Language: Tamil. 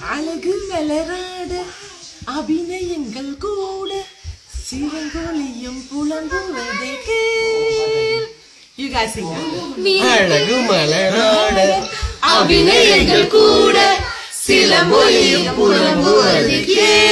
அழகு மலராட அபிநயங்கள் கூட சிவங்கொழியும் புலம்புவதை கேள். You guys sing that. அழகு மலராட அபிநயங்கள் கூட சில மொழியும் புலம்புவதை கேள்.